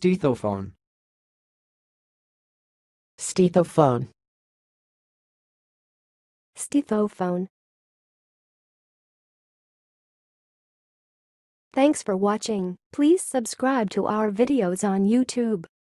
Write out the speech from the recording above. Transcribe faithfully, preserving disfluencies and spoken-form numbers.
Stethophone. Stethophone. Stethophone. Thanks for watching. Please subscribe to our videos on YouTube.